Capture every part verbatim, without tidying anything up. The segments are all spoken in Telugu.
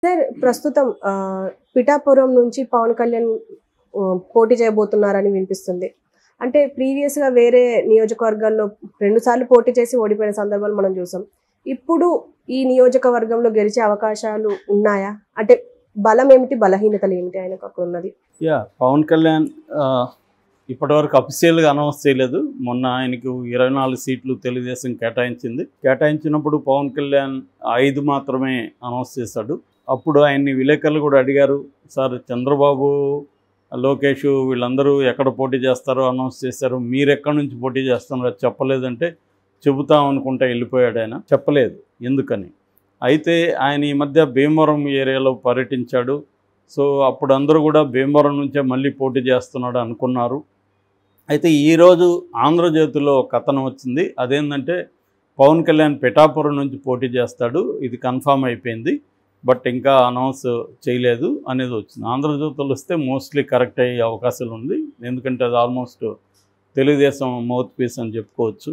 సార్ ప్రస్తుతం ఆహ్, పిఠాపురం నుంచి పవన్ కళ్యాణ్ ఆహ్, పోటీ చేయబోతున్నారని వినిపిస్తుంది. అంటే ప్రీవియస్‌గా వేరే నియోజకవర్గాల్లో రెండు సార్లు పోటీ చేసి ఓడిపోయిన సందర్భాలు మనం చూసాం. ఇప్పుడు ఈ నియోజకవర్గంలో గెలిచే అవకాశాలు ఉన్నాయా? అంటే బలం ఏమిటి? బలహీనతలు ఏమిటి ఆయనకు అక్కడ ఉన్నది? యాహ్! పవన్ కళ్యాణ్ ఆహ్, ఇప్పటివరకు అఫీషియల్‌గా అనౌన్స్ చేయలేదు. మొన్న ఆయనకు ఇరవై నాలుగు సీట్లు తెలుగుదేశం కేటాయించింది. కేటాయించినప్పుడు పవన్ కళ్యాణ్ ఐదు మాత్రమే అనౌన్స్ చేశాడు. అప్పుడు ఆయన్ని విలేకరులు కూడా అడిగారు, సార్ చంద్రబాబు, లోకేష్ వీళ్ళందరూ ఎక్కడ పోటీ చేస్తారో అనౌన్స్ చేశారు, మీరు ఎక్కడి నుంచి పోటీ చేస్తున్నారో చెప్పలేదంటే చెబుతాం అనుకుంటా వెళ్ళిపోయాడు ఆయన. చెప్పలేదు ఎందుకని. అయితే ఆయన ఈ మధ్య భీమవరం ఏరియాలో పర్యటించాడు. సో అప్పుడు అందరూ కూడా భీమవరం నుంచే మళ్ళీ పోటీ చేస్తున్నాడు అనుకున్నారు. అయితే ఈరోజు ఆంధ్రజ్యోతిలో కథనం వచ్చింది. అదేంటంటే పవన్ కళ్యాణ్ పిఠాపురం నుంచి పోటీ చేస్తాడు, ఇది కన్ఫామ్ అయిపోయింది, బట్ ఇంకా అనౌన్స్ చేయలేదు అనేది వచ్చింది. ఆంధ్రజ్యోతిలో వస్తే మోస్ట్లీ కరెక్ట్ అయ్యే అవకాశాలు ఉంది. ఎందుకంటే అది ఆల్మోస్ట్ తెలుగుదేశం మౌత్ పీస్ అని చెప్పుకోవచ్చు.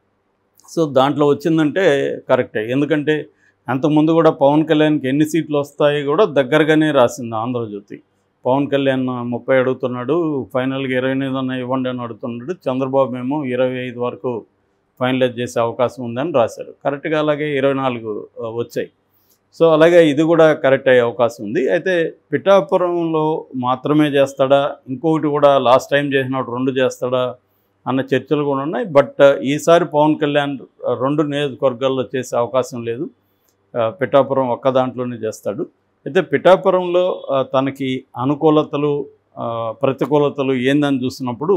సో దాంట్లో వచ్చిందంటే కరెక్టే. ఎందుకంటే అంతకుముందు కూడా పవన్ కళ్యాణ్కి ఎన్ని సీట్లు వస్తాయి కూడా దగ్గరగానే రాసింది ఆంధ్రజ్యోతి. పవన్ కళ్యాణ్ ముప్పై అడుగుతున్నాడు, ఫైనల్గా ఇరవై ఎనిమిది అన్న ఇవ్వండి అని అడుగుతున్నాడు. చంద్రబాబు ఏమో ఇరవై ఐదు వరకు ఫైనలైజ్ చేసే అవకాశం ఉందని రాశారు. కరెక్ట్గా అలాగే ఇరవై నాలుగు వచ్చాయి. సో అలాగే ఇది కూడా కరెక్ట్ అయ్యే అవకాశం ఉంది. అయితే పిఠాపురంలో మాత్రమే చేస్తాడా, ఇంకొకటి కూడా లాస్ట్ టైం చేసినప్పుడు రెండు చేస్తాడా అన్న చర్చలు కూడా ఉన్నాయి. బట్ ఈసారి పవన్ కళ్యాణ్ రెండు నియోజకవర్గాల్లో చేసే అవకాశం లేదు. పిఠాపురం ఒక్క దాంట్లోనే చేస్తాడు. అయితే పిఠాపురంలో తనకి అనుకూలతలు ప్రతికూలతలు ఏందని చూసినప్పుడు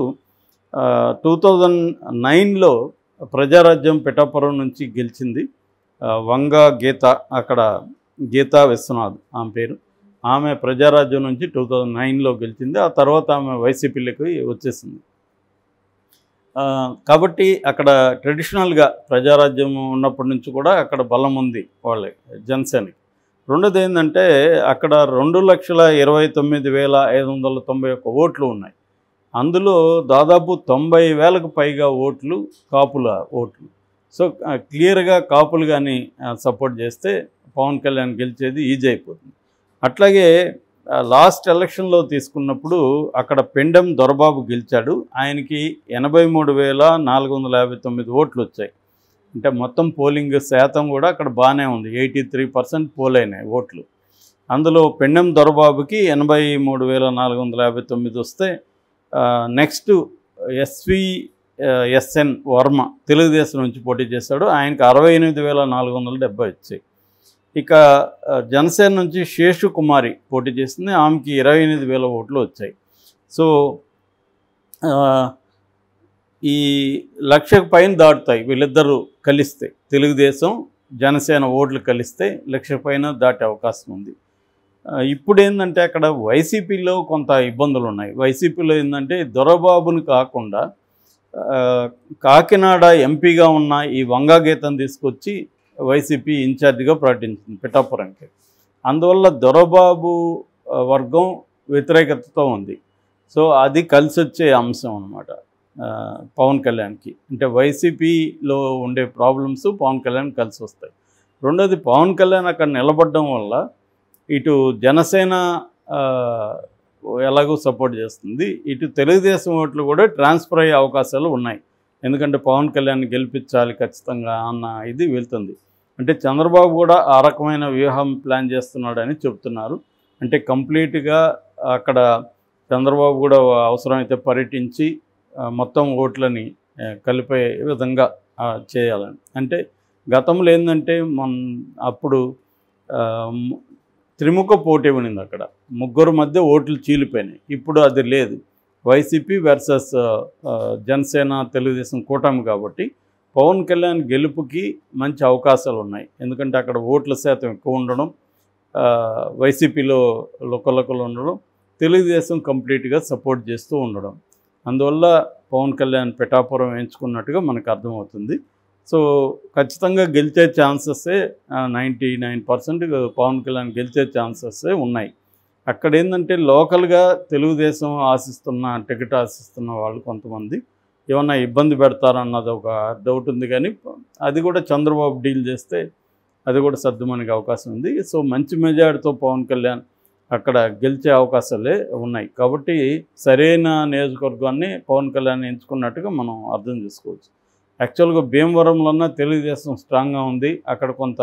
టూ థౌజండ్ నైన్లో ప్రజారాజ్యం పిఠాపురం నుంచి గెలిచింది. వంగ గీత, అక్కడ గీతా విశ్వనాథ్ ఆమె పేరు. ఆమె ప్రజారాజ్యం నుంచి టూ థౌజండ్ నైన్లో గెలిచింది. ఆ తర్వాత ఆమె వైసీపీలోకి వచ్చేసింది. కాబట్టి అక్కడ ట్రెడిషనల్గా ప్రజారాజ్యం ఉన్నప్పటి నుంచి కూడా అక్కడ బలం ఉంది వాళ్ళకి, జనసేనకి. రెండోది ఏంటంటే అక్కడ రెండు లక్షల ఇరవై తొమ్మిది వేల ఐదు వందల తొంభై ఒక్క ఓట్లు ఉన్నాయి. అందులో దాదాపు తొంభై వేలకు పైగా ఓట్లు కాపుల ఓట్లు. సో క్లియర్గా కాపులు కానీ సపోర్ట్ చేస్తే పవన్ కళ్యాణ్ గెలిచేది ఈజీ అయిపోతుంది. అట్లాగే లాస్ట్ ఎలక్షన్లో తీసుకున్నప్పుడు అక్కడ పెండెం దొరబాబు గెలిచాడు. ఆయనకి ఎనభై మూడు వేల నాలుగు వందల యాభై తొమ్మిది ఓట్లు వచ్చాయి. అంటే మొత్తం పోలింగ్ శాతం కూడా అక్కడ బాగానే ఉంది, ఎయిటీ త్రీ పర్సెంట్ పోల్ అయినాయి ఓట్లు. అందులో పెండెం దొరబాబుకి ఎనభై మూడు వేల నాలుగు వందల యాభై తొమ్మిది వస్తే next SV SN Varma Telugu Desam నుంచి పోటీ చేశాడు. ఆయనకి అరవై ఎనిమిది వేల నాలుగు వందల డెబ్బై వచ్చాయి. ఇక జనసేన నుంచి శేషు కుమారి పోటీ చేసింది, ఆమెకి ఇరవై ఎనిమిది వేల ఓట్లు వచ్చాయి. సో ఈ లక్షకు పైన దాటుతాయి వీళ్ళిద్దరూ కలిస్తే, తెలుగుదేశం జనసేన ఓట్లు కలిస్తే లక్ష పైన దాటే అవకాశం ఉంది. ఇప్పుడు ఏంటంటే అక్కడ వైసీపీలో కొంత ఇబ్బందులు ఉన్నాయి. వైసీపీలో ఏంటంటే దొరబాబుని కాకుండా కాకినాడ ఎంపీగా ఉన్న ఈ వంగా గీతను తీసుకొచ్చి వైసీపీ ఇన్ఛార్జిగా ప్రకటించింది పిఠాపురంకి. అందువల్ల దొరబాబు వర్గం వ్యతిరేకతతో ఉంది. సో అది కలిసి వచ్చే అంశం అన్నమాట పవన్ కళ్యాణ్కి. అంటే వైసీపీలో ఉండే ప్రాబ్లమ్స్ పవన్ కళ్యాణ్ కలిసి వస్తాయి. రెండోది పవన్ కళ్యాణ్ అక్కడ నిలబడడం వల్ల ఇటు జనసేన ఎలాగో సపోర్ట్ చేస్తుంది, ఇటు తెలుగుదేశం ఓట్లు కూడా ట్రాన్స్ఫర్ అయ్యే అవకాశాలు ఉన్నాయి. ఎందుకంటే పవన్ కళ్యాణ్ గెలిపించాలి ఖచ్చితంగా అన్న ఇది వెళ్తుంది. అంటే చంద్రబాబు కూడా ఆ రకమైన వ్యూహం ప్లాన్ చేస్తున్నాడని చెప్తున్నారు. అంటే కంప్లీట్గా అక్కడ చంద్రబాబు కూడా అవసరమైతే పర్యటించి మొత్తం ఓట్లని కలిపే విధంగా చేయాలని. అంటే గతంలో ఏంటంటే మన అప్పుడు త్రిముఖ పోటీ ఉన్నింది, అక్కడ ముగ్గురు మధ్య ఓట్లు చీలిపోయినాయి. ఇప్పుడు అది లేదు. వైసీపీ వర్సెస్ జనసేన తెలుగుదేశం కూటమి కాబట్టి పవన్ కళ్యాణ్ గెలుపుకి మంచి అవకాశాలు ఉన్నాయి. ఎందుకంటే అక్కడ ఓట్ల శాతం ఎక్కువ ఉండడం, వైసీపీలో లొకలొకలు ఉండడం, తెలుగుదేశం కంప్లీట్గా సపోర్ట్ చేస్తూ ఉండడం, అందువల్ల పవన్ కళ్యాణ్ పిఠాపురం ఎంచుకున్నట్టుగా మనకు అర్థమవుతుంది. సో ఖచ్చితంగా గెలిచే ఛాన్సెస్సే ninety nine percent Pawan Kalyan గెలిచే ఛాన్సెస్సే ఉన్నాయి. అక్కడ ఏంటంటే లోకల్గా తెలుగుదేశం ఆశిస్తున్న టికెట్ ఆశిస్తున్న వాళ్ళు కొంతమంది ఏమన్నా ఇబ్బంది పెడతారన్నది ఒక డౌట్ ఉంది. కానీ అది కూడా చంద్రబాబు డీల్ చేస్తే అది కూడా సర్దుమణికి అవకాశం ఉంది. సో మంచి మెజారిటీతో పవన్ కళ్యాణ్ అక్కడ గెలిచే అవకాశాలే ఉన్నాయి. కాబట్టి సరైన నియోజకవర్గాన్ని పవన్ కళ్యాణ్ ఎంచుకున్నట్టుగా మనం అర్థం చేసుకోవచ్చు. యాక్చువల్గా భీమవరంలోనే తెలుగుదేశం స్ట్రాంగ్గా ఉంది. అక్కడ కొంత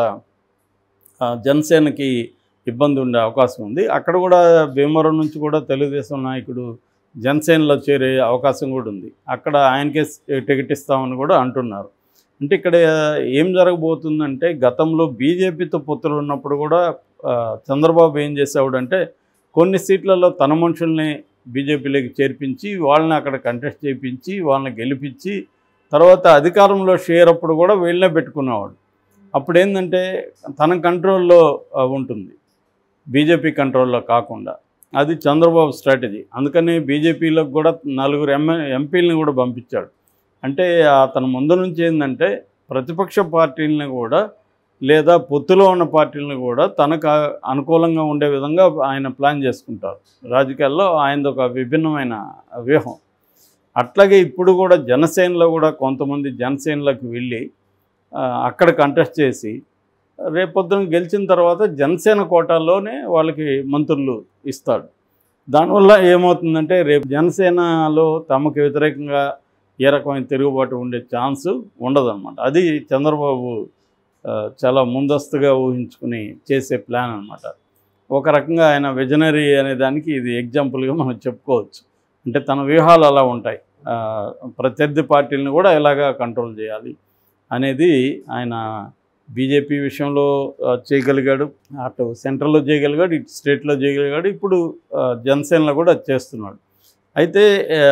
జనసేనకి ఇబ్బంది ఉండే అవకాశం ఉంది. అక్కడ కూడా భీమవరం నుంచి కూడా తెలుగుదేశం నాయకుడు జనసేనలో చేరే అవకాశం కూడా ఉంది. అక్కడ ఆయనకే టికెట్ ఇస్తామని కూడా అంటున్నారు. అంటే ఇక్కడ ఏం జరగబోతుందంటే, గతంలో బీజేపీతో పొత్తులు ఉన్నప్పుడు కూడా చంద్రబాబు ఏం చేసేవాడంటే కొన్ని సీట్లలో తన మనుషుల్ని బీజేపీలోకి చేర్పించి వాళ్ళని అక్కడ కంటెస్ట్ చేయించి వాళ్ళని గెలిపించి తర్వాత అధికారంలో షేర్ అప్పుడు కూడా వీళ్ళనే పెట్టుకునేవాడు. అప్పుడు ఏంటంటే తన కంట్రోల్లో ఉంటుంది, బీజేపీ కంట్రోల్లో కాకుండా. అది చంద్రబాబు స్ట్రాటజీ. అందుకని బీజేపీలోకి కూడా నలుగురు ఎంఏ ఎంపీలను కూడా పంపించాడు. అంటే అతను ముందు నుంచి ఏంటంటే ప్రతిపక్ష పార్టీలను కూడా లేదా పొత్తులో ఉన్న పార్టీలను కూడా తనకు అనుకూలంగా ఉండే విధంగా ఆయన ప్లాన్ చేసుకుంటారు. రాజకీయాల్లో ఆయనది ఒక విభిన్నమైన వ్యూహం. అట్లాగే ఇప్పుడు కూడా జనసేనలో కూడా కొంతమంది జనసేనలోకి వెళ్ళి అక్కడ కంటెస్ట్ చేసి రేపొద్దున గెలిచిన తర్వాత జనసేన కోటాల్లోనే వాళ్ళకి మంత్రులు ఇస్తాడు. దానివల్ల ఏమవుతుందంటే రేపు జనసేనలో తమకు వ్యతిరేకంగా ఏ రకమైన తిరుగుబాటు ఉండే ఛాన్స్ ఉండదన్నమాట. అది చంద్రబాబు చాలా ముందస్తుగా ఊహించుకుని చేసే ప్లాన్ అనమాట. ఒక రకంగా ఆయన విజనరీ అనే దానికి ఇది ఎగ్జాంపుల్గా మనం చెప్పుకోవచ్చు. అంటే తన వ్యూహాలు అలా ఉంటాయి. ప్రత్యర్థి పార్టీలను కూడా ఎలాగా కంట్రోల్ చేయాలి అనేది ఆయన బీజేపీ విషయంలో చేయగలిగాడు, అటు సెంట్రల్లో చేయగలిగాడు, ఇటు స్టేట్లో చేయగలిగాడు, ఇప్పుడు జనసేనలో కూడా చేస్తున్నాడు. అయితే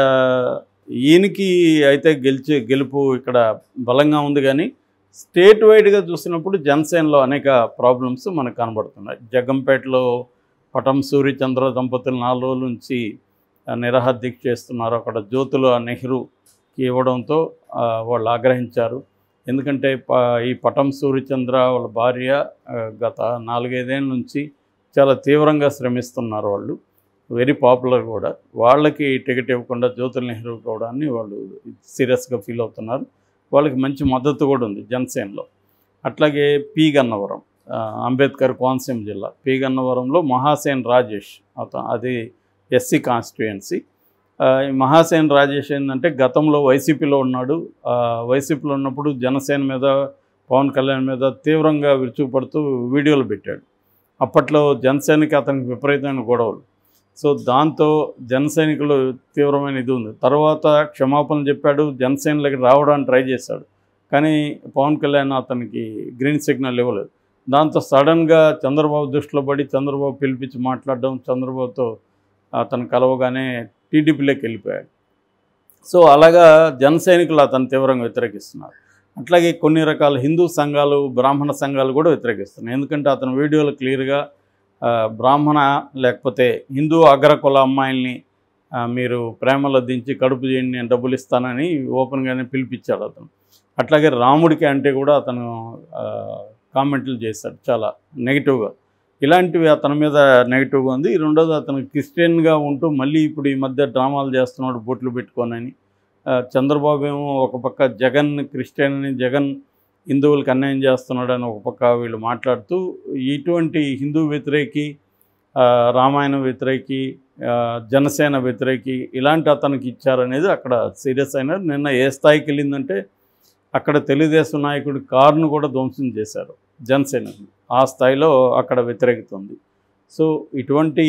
ఈయనకి అయితే గెలిచి గెలుపు ఇక్కడ బలంగా ఉంది. కానీ స్టేట్ వైడ్గా చూసినప్పుడు జనసేనలో అనేక ప్రాబ్లమ్స్ మనకు కనబడుతున్నాయి. జగ్గంపేటలో పటం సూర్యచంద్ర దంపతులు నాలుగు రోజుల నుంచి నిరాహార దీక్ష చేస్తున్నారు. అక్కడ జ్యోతులు నెహ్రూకి ఇవ్వడంతో వాళ్ళు ఆగ్రహించారు. ఎందుకంటే ఈ పటం సూర్యచంద్ర వాళ్ళ భార్య గత నాలుగైదేళ్ళ నుంచి చాలా తీవ్రంగా శ్రమిస్తున్నారు. వాళ్ళు వెరీ పాపులర్ కూడా. వాళ్ళకి టికెట్ ఇవ్వకుండా జ్యోతుల నెహ్రూ కూడాన్ని వాళ్ళు సీరియస్గా ఫీల్ అవుతున్నారు. వాళ్ళకి మంచి మద్దతు కూడా ఉంది జనసేనలో. అట్లాగే పి గన్నవరం, అంబేద్కర్ కోనసీమ జిల్లా పి గన్నవరంలో మహాసేన్ రాజేష్, అత అది ఎస్సీ కాన్స్టిట్యుయెన్సీ. ఈ మహాసేన్ రాజేష్ ఏంటంటే గతంలో వైసీపీలో ఉన్నాడు. వైసీపీలో ఉన్నప్పుడు జనసేన మీద పవన్ కళ్యాణ్ మీద తీవ్రంగా విరుచుకుపడుతూ వీడియోలు పెట్టాడు. అప్పట్లో జనసేనకి అతనికి విపరీతమైన గొడవలు. సో దాంతో జనసైనికులు తీవ్రమైన ఇది ఉంది. తర్వాత క్షమాపణలు చెప్పాడు, జనసేనలోకి రావడానికి ట్రై చేశాడు. కానీ పవన్ కళ్యాణ్ అతనికి గ్రీన్ సిగ్నల్ ఇవ్వలేదు. దాంతో సడన్గా చంద్రబాబు దృష్టిలో పడి చంద్రబాబు పిలిపించి మాట్లాడడం, చంద్రబాబుతో అతను కలవగానే టీడీపీలోకి వెళ్ళిపోయాడు. సో అలాగా జనసైనికులు అతను తీవ్రంగా వ్యతిరేకిస్తున్నారు. అట్లాగే కొన్ని రకాల హిందూ సంఘాలు, బ్రాహ్మణ సంఘాలు కూడా వ్యతిరేకిస్తున్నాయి. ఎందుకంటే అతను వీడియోలో క్లియర్గా బ్రాహ్మణ లేకపోతే హిందూ అగ్రకుల అమ్మాయిల్ని మీరు ప్రేమలో దించి కడుపు చేయండి, నేను డబ్బులు ఇస్తానని ఓపెన్గానే పిలిపించాడు అతను. అట్లాగే రాముడికి అంటే కూడా అతను కామెంట్లు చేశాడు చాలా నెగిటివ్గా. ఇలాంటివి అతని మీద నెగిటివ్గా ఉంది. రెండోది అతను క్రిస్టియన్గా ఉంటూ మళ్ళీ ఇప్పుడు ఈ మధ్య డ్రామాలు చేస్తున్నాడు బొట్లు పెట్టుకోనని. చంద్రబాబు ఏమో ఒక పక్క జగన్ క్రిస్టియన్ అని, జగన్ హిందువులకు అన్యాయం చేస్తున్నాడని ఒక పక్క వీళ్ళు మాట్లాడుతూ ఇటువంటి హిందూ వ్యతిరేకి, రామాయణ వ్యతిరేకి, జనసేన వ్యతిరేకి ఇలాంటి అతనికి ఇచ్చారనేది అక్కడ సీరియస్ అయినారు. నిన్న ఏ స్థాయికి వెళ్ళిందంటే అక్కడ తెలుగుదేశం నాయకుడి కారును కూడా ధ్వంసం చేశారు జనసేనకు. ఆ స్థాయిలో అక్కడ వ్యతిరేకత ఉంది. సో ఇటువంటి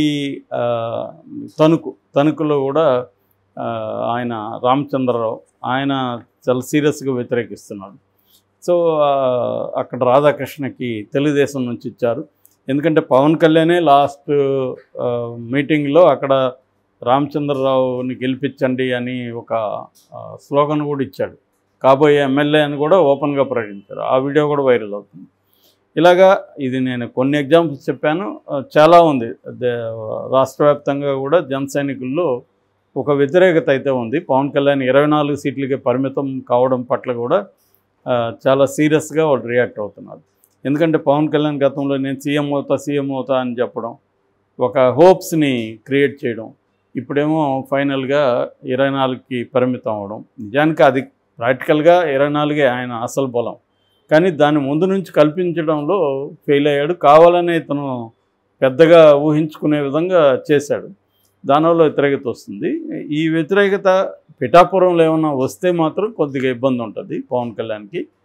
తణుకు తణుకులో కూడా ఆయన రామచంద్రరావు ఆయన చాలా సీరియస్గా వ్యతిరేకిస్తున్నాడు. సో అక్కడ రాధాకృష్ణకి తెలుగుదేశం నుంచి ఇచ్చారు. ఎందుకంటే పవన్ కళ్యాణే లాస్ట్ మీటింగ్లో అక్కడ రామచంద్రరావుని గెలిపించండి అని ఒక స్లోగన్ కూడా ఇచ్చాడు. కాబోయే ఎమ్మెల్యే అని కూడా ఓపెన్గా ప్రకటించారు. ఆ వీడియో కూడా వైరల్ అవుతుంది. ఇలాగా ఇది నేను కొన్ని ఎగ్జాంపుల్స్ చెప్పాను, చాలా ఉంది. రాష్ట్ర వ్యాప్తంగా కూడా జన సైనికుల్లో ఒక వ్యతిరేకత అయితే ఉంది. పవన్ కళ్యాణ్ ఇరవై నాలుగు సీట్లకే పరిమితం కావడం పట్ల కూడా చాలా సీరియస్గా వాళ్ళు రియాక్ట్ అవుతున్నారు. ఎందుకంటే పవన్ కళ్యాణ్ గతంలో నేను సీఎం అవుతా సీఎం అవుతా అని చెప్పడం, ఒక హోప్స్ని క్రియేట్ చేయడం, ఇప్పుడేమో ఫైనల్గా ఇరవై నాలుగుకి పరిమితం అవ్వడం. నిజానికి అది ప్రాక్టికల్గా ఇరవై నాలుగే ఆయన అసలు బలం. కానీ దాని ముందు నుంచి కల్పించడంలో ఫెయిల్ అయ్యాడు. కావాలనే ఇతను పెద్దగా ఊహించుకునే విధంగా చేశాడు. దానివల్ల వ్యతిరేకత వస్తుంది. ఈ వ్యతిరేకత పిఠాపురంలో ఏమన్నా వస్తే మాత్రం కొద్దిగా ఇబ్బంది ఉంటుంది పవన్ కళ్యాణ్కి.